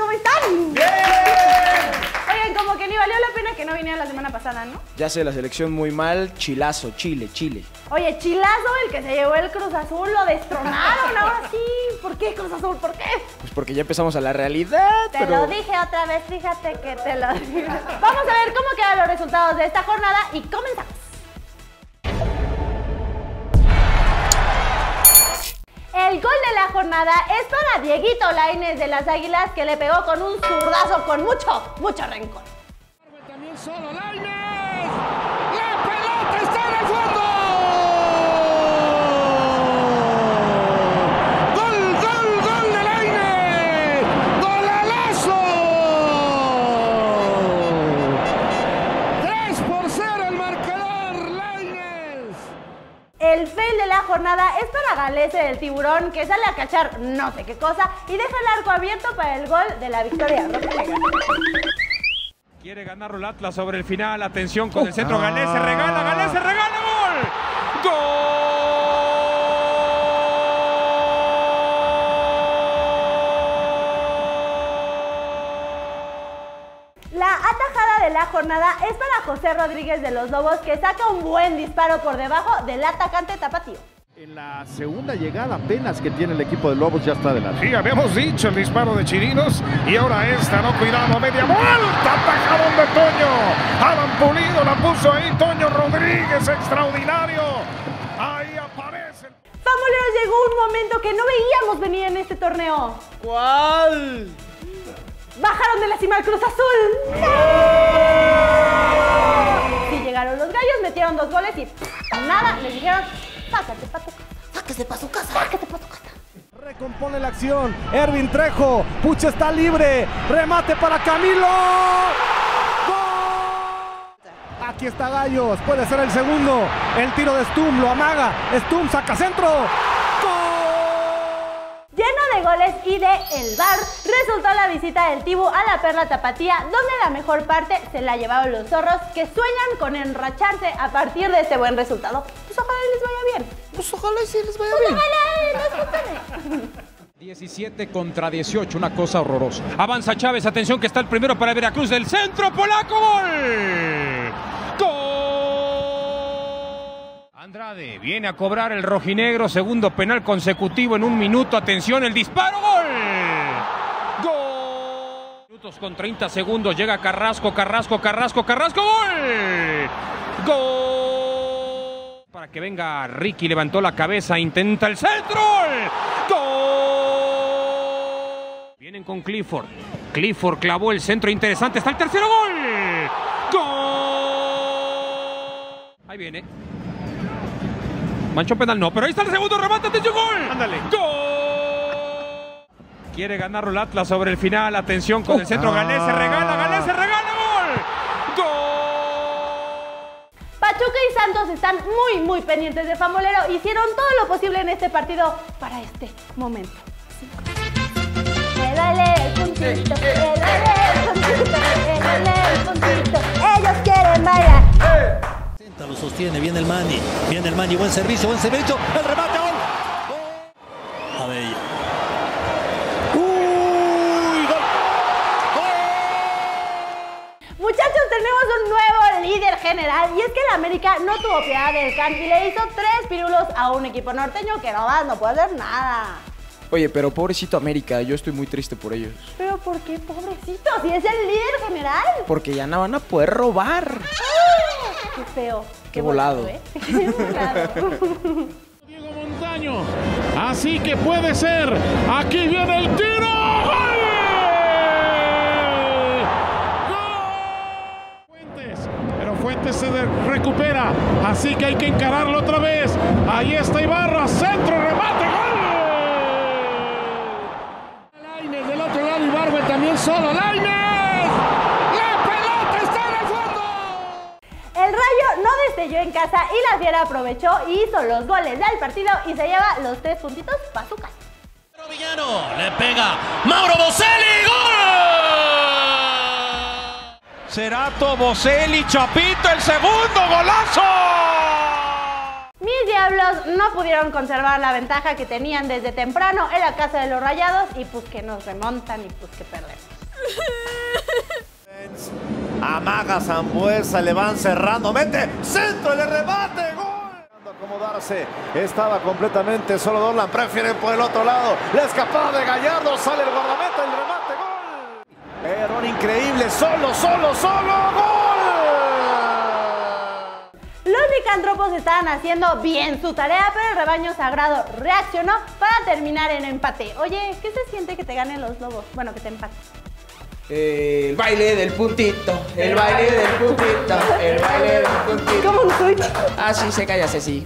¿cómo están? ¡Bien! Oigan, como que ni valió la pena que no viniera la semana pasada, ¿no? Ya sé, la selección muy mal, chilazo, Chile. Oye, Chilazo, el que se llevó el Cruz Azul, lo destronaron ahora sí. ¿Por qué Cruz Azul? ¿Por qué? Pues porque ya empezamos a la realidad, Te lo dije otra vez, fíjate que te lo dije. Vamos a ver cómo quedan los resultados de esta jornada y comenzamos. El gol de la jornada es para Dieguito Lainez de las Águilas, que le pegó con un zurdazo con mucho rencor. También solo Lainez. ¡La pelota está en el fondo! ¡Gol de Lainez! ¡Golalazo! 3-0 el marcador, Lainez. El fail de la jornada es para Galese del Tiburón, que sale a cachar no sé qué cosa y deja el arco abierto para el gol de la victoria rojinegra. Quiere ganarlo el Atlas sobre el final. Atención con el centro. Galese regala, gol. ¡Gol! La atajada de la jornada es para José Rodríguez de los Lobos, que saca un buen disparo por debajo del atacante tapatío. En la segunda llegada apenas que tiene el equipo de Lobos ya está adelante. Sí, habíamos dicho el disparo de Chirinos y ahora esta, no, cuidado, media vuelta, atajadón de Toño. Alan Pulido la puso ahí, Toño Rodríguez, extraordinario. Ahí aparece. Famoleros, llegó un momento que no veíamos venir en este torneo. ¿Cuál? Bajaron de la cima al Cruz Azul. ¡No! Sí, llegaron los gallos, metieron 2 goles y nada, les dijeron, sácate pa' tu casa, sáquese pa' su casa, sáquete pa' tu casa. Recompone la acción, Ervin Trejo, Pucha está libre, remate para Camilo. ¡Gol! Aquí está Gallos, puede ser el segundo, el tiro de Stum, lo amaga, Stum saca centro. Lleno de goles y de el VAR, resultó la visita del Tibu a la Perla Tapatía, donde la mejor parte se la llevaron los zorros, que sueñan con enracharse a partir de este buen resultado. Pues ojalá les vaya bien. Pues ojalá sí les vaya Pues bien. ojalá les 17 contra 18, una cosa horrorosa. Avanza Chávez, atención que está el primero para Veracruz del centro, Polaco, gol. ¡Gol! Andrade viene a cobrar el rojinegro, segundo penal consecutivo en 1 minuto, atención, el disparo, gol. ¡Gol! Minutos con 30 segundos, llega Carrasco, gol. ¡Gol! Para que venga Ricky, levantó la cabeza, intenta el centro, ¡gol! Vienen con Clifford. Clifford clavó el centro interesante. Está el tercero, gol. ¡Gol! Ahí viene. Manchó penal, no, pero ahí está el segundo remate. Atención, gol. Ándale. ¡Gol! Quiere ganarlo el Atlas sobre el final. Atención con el centro. Galese regala, gol. ¡Gol! Pachuca y Santos están muy pendientes de Famolero. Hicieron todo lo posible en este partido para este momento. El puntito, el puntito. Ellos quieren bailar. Lo sostiene, viene el Mani, buen servicio, el remate, gol. Abella. ¡Uy! ¡Gol! Muchachos, tenemos un nuevo líder general y es que el América no tuvo piedad del Can y le hizo 3 pirulos a un equipo norteño que no puede hacer nada. Oye, pero pobrecito América, yo estoy muy triste por ellos. ¿Pero por qué, pobrecito? Si es el líder general. Porque ya no van a poder robar. Qué feo. Qué volado. Qué volado. Diego Montaño, así que puede ser. Aquí viene el tiro. ¡Gol! ¡Gol! Pero Fuentes se recupera, así que hay que encararlo otra vez. Ahí está Ibarra, centro, remate, gol. Lainez del otro lado, Ibarra también solo. Lainez. El Rayo no destelló en casa y la Fiera aprovechó y hizo los goles del partido y se lleva los 3 puntitos para su casa. Villano, le pega Mauro Boselli, gol. Cerato, Boselli, Chapito, el segundo, golazo. Mis Diablos no pudieron conservar la ventaja que tenían desde temprano en la casa de los Rayados y pues que nos remontan y pues que perdemos. Amaga Sambuesa, le van cerrando, mete, centro, le remate, gol. Acomodarse, estaba completamente solo Dorlan, prefiere por el otro lado, la escapada de Gallardo, sale el guardameta, el remate, gol. Error increíble, solo, gol. Los licántropos estaban haciendo bien su tarea, pero el rebaño sagrado reaccionó para terminar en empate. Oye, ¿qué se siente que te ganen los lobos? Bueno, que te empaten. El baile del puntito, el baile del puntito, el baile del puntito. ¿Cómo un switch? Ah, sí, se calla, sí.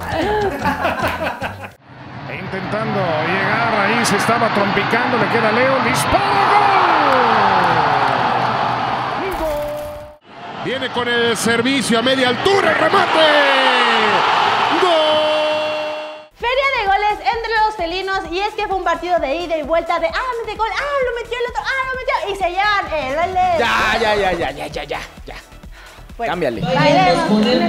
Intentando llegar ahí, se estaba trompicando, le queda Leo, dispara, gol. Viene con el servicio a media altura, el remate. ¡Gol! Feria de goles entre los felinos, y es que fue un partido de ida y vuelta de mete gol, lo metió el otro, lo metió, y se llevan el baile. Ya. Bueno, Cámbiale. Bailemos con el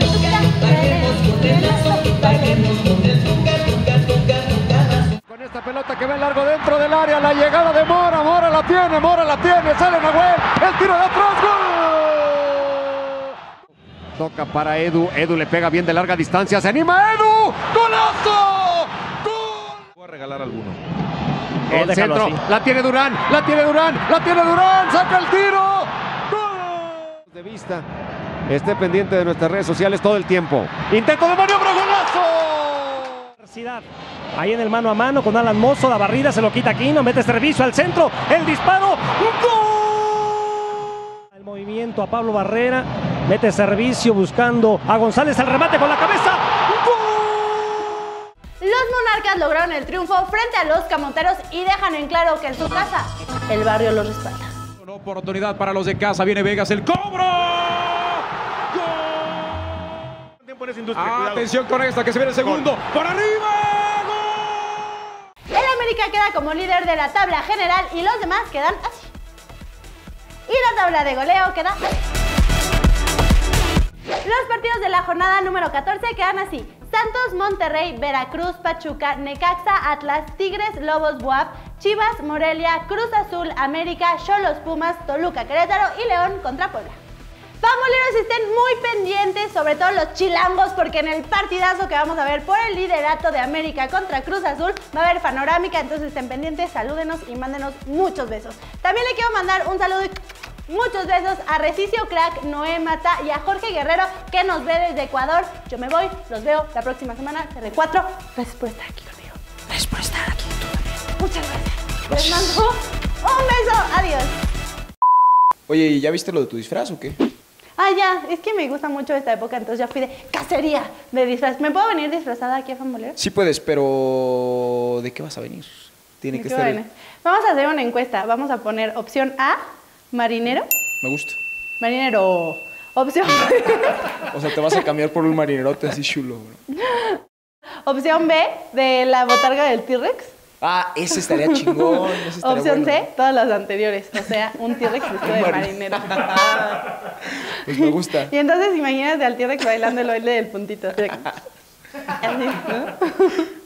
Con esta pelota que va largo dentro del área, la llegada de Mora, Mora la tiene, sale Nahuel, el tiro de atrás, gol. Toca para Edu, Edu le pega bien de larga distancia, se anima Edu, golazo, gol. Voy a regalar alguno. El centro, la tiene Durán, saca el tiro, gol. De vista, esté pendiente de nuestras redes sociales todo el tiempo. Intento de maniobra, golazo. Ahí en el mano a mano con Alan Mozo, la barrida se lo quita Aquino, mete servicio al centro, el disparo, ¡gol! El movimiento a Pablo Barrera, mete servicio buscando a González, al remate con la cabeza, ¡gol! Los Monarcas lograron el triunfo frente a los Camoteros y dejan en claro que en su casa el barrio los respalda. Una oportunidad para los de casa, viene Vegas, el cobro. Atención con esta que se viene el segundo. ¡Por arriba! ¡Gol! El América queda como líder de la tabla general y los demás quedan así. Y la tabla de goleo queda así. Los partidos de la jornada número 14 quedan así: Santos, Monterrey, Veracruz, Pachuca, Necaxa, Atlas, Tigres, Lobos, Buap, Chivas, Morelia, Cruz Azul, América, Xolos, Pumas, Toluca, Querétaro y León contra Puebla. Pamboleros, estén muy pendientes, sobre todo los chilangos, porque en el partidazo que vamos a ver por el liderato de América contra Cruz Azul va a haber panorámica, entonces estén pendientes, salúdenos y mándenos muchos besos. También le quiero mandar un saludo y muchos besos a Recicio Crack, Noé Mata y a Jorge Guerrero, que nos ve desde Ecuador. Yo me voy, los veo la próxima semana, CR4. Gracias por estar aquí conmigo. Gracias por estar aquí tú también. Muchas gracias. Les mando un beso, adiós. Oye, ¿y ya viste lo de tu disfraz o qué? Ya, es que me gusta mucho esta época, entonces ya fui de cacería de disfraz. ¿Me puedo venir disfrazada aquí a Fambolero? Sí puedes, pero ¿de qué vas a venir? Tiene que estar... Vamos a hacer una encuesta. Vamos a poner opción A, marinero. Me gusta. Marinero. Opción B. O sea, te vas a cambiar por un marinerote así chulo, bro. Opción B, de la botarga del T-Rex. Ese estaría chingón. Ese estaría Opción bueno. C, todas las anteriores. O sea, un T-Rex vestido de marinero. Pues me gusta. Y entonces imagínate al T-Rex bailando el baile del puntito. Así, ¿no?